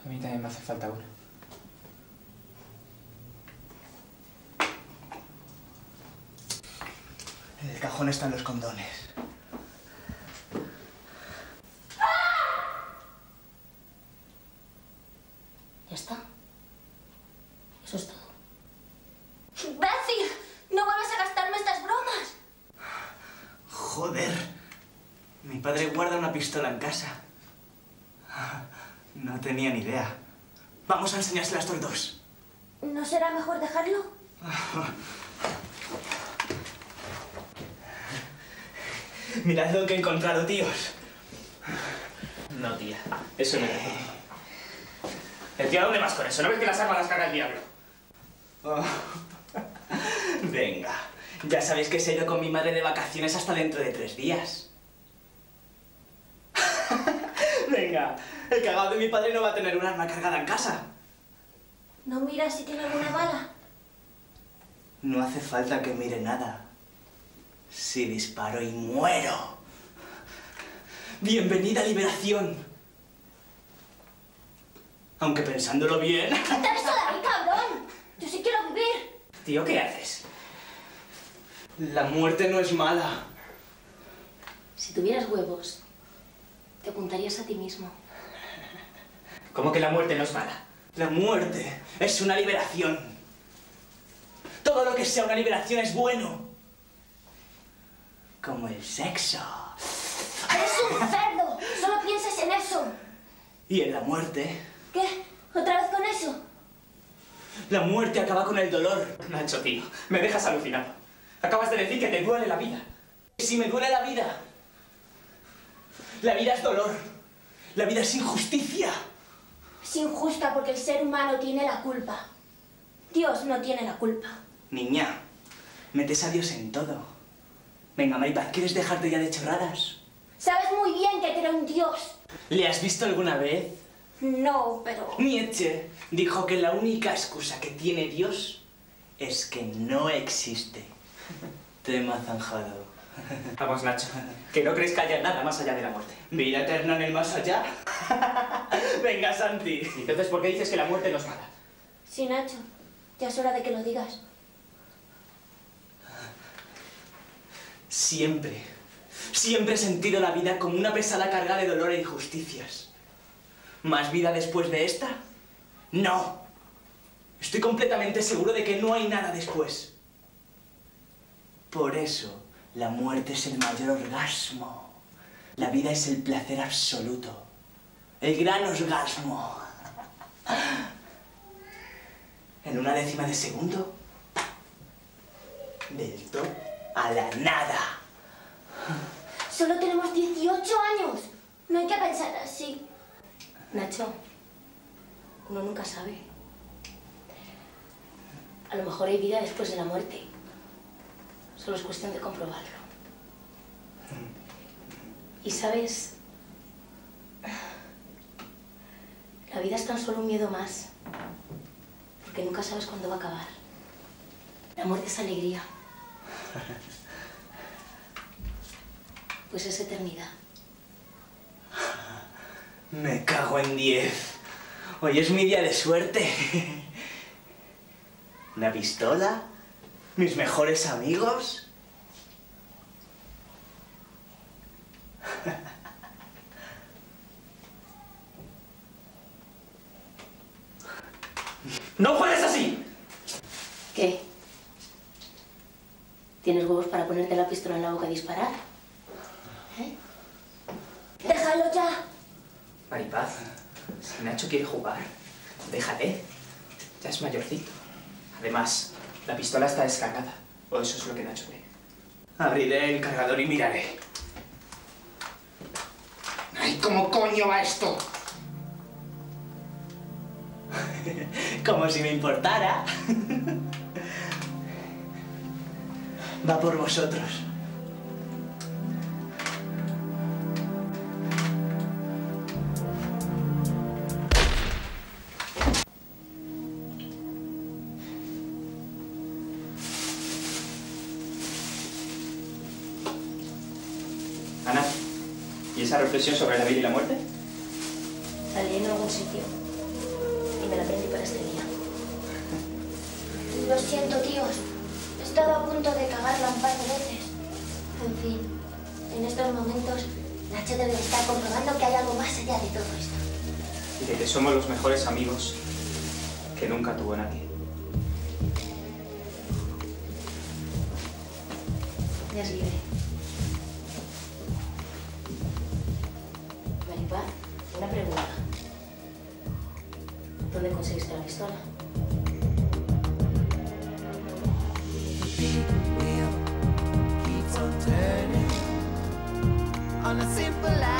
A mí también me hace falta una. En el cajón están los condones. Ya está. Eso es todo. ¡Imbécil! ¡No vuelvas a gastarme estas bromas! Joder. Mi padre guarda una pistola en casa. No tenía ni idea. Vamos a enseñársela a estos dos. ¿No será mejor dejarlo? Mirad lo que he encontrado, tíos. No, tía. Eso no es. Tía, ¿a dónde vas con eso? ¿No ves que las armas las caga el diablo? Oh. Venga. Ya sabéis que se ha ido con mi madre de vacaciones hasta dentro de 3 días. Venga. El cagado de mi padre no va a tener un arma cargada en casa. ¿No miras si tiene alguna bala? No hace falta que mire nada. Si disparo y muero. Bienvenida a Liberación. Aunque pensándolo bien... ¡Quita eso de ahí, cabrón! ¡Yo sí quiero vivir! Tío, ¿qué haces? La muerte no es mala. Si tuvieras huevos, te apuntarías a ti mismo. ¿Cómo que la muerte no es mala? La muerte es una liberación. Todo lo que sea una liberación es bueno. Como el sexo. ¡Eres un cerdo! ¡Solo piensas en eso! Y en la muerte... ¿Qué? ¿Otra vez con eso? La muerte acaba con el dolor. Nacho, tío, me dejas alucinado. Acabas de decir que te duele la vida. Si me duele la vida. La vida es dolor. La vida es injusticia. Es injusta porque el ser humano tiene la culpa. Dios no tiene la culpa. Niña, metes a Dios en todo. Venga, Maripaz, ¿quieres dejarte ya de chorradas? Sabes muy bien que tiene un Dios. ¿Le has visto alguna vez? No, pero... Nietzsche dijo que la única excusa que tiene Dios es que no existe. Tema zanjado. Vamos, Nacho, que no crees que haya nada más allá de la muerte. ¿Vida eterna en el más allá? Venga, Santi. Entonces, ¿por qué dices que la muerte no es mala? Sí, Nacho. Ya es hora de que lo digas. Siempre he sentido la vida como una pesada carga de dolor e injusticias. ¿Más vida después de esta? No. Estoy completamente seguro de que no hay nada después. Por eso, la muerte es el mayor orgasmo. La vida es el placer absoluto. El gran orgasmo. En una décima de segundo, del todo a la nada. Solo tenemos 18 años. No hay que pensar así. Nacho, uno nunca sabe. A lo mejor hay vida después de la muerte. Solo es cuestión de comprobarlo. Y sabes, la vida es tan solo un miedo más. Porque nunca sabes cuándo va a acabar. La muerte es alegría. Pues es eternidad. Me cago en 10. Hoy es mi día de suerte. Una pistola, mis mejores amigos. ¡No juegues así! ¿Qué? ¿Tienes huevos para ponerte la pistola en la boca y disparar? ¿Eh? ¡Déjalo ya! Maripaz, si Nacho quiere jugar, déjale. Ya es mayorcito. Además, la pistola está descargada. O eso es lo que Nacho cree. Abriré el cargador y miraré. ¡Ay, cómo coño va esto! Como si me importara. Va por vosotros. Ana, ¿y esa reflexión sobre la vida y la muerte? ¿La leí en algún sitio? y me la aprendí para este día. Lo siento, tíos. He estado a punto de cagarla un par de veces. En fin, en estos momentos, Nacho debe estar comprobando que hay algo más allá de todo esto. Y de que somos los mejores amigos que nunca tuvo nadie. Ya es libre. Maripaz, una pregunta. ¿Dónde conseguiste la pistola? On a simple life.